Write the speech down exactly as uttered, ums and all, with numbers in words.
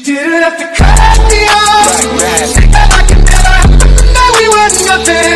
didn't have to cut me off. Like that. Like it never happened, that we were nothing.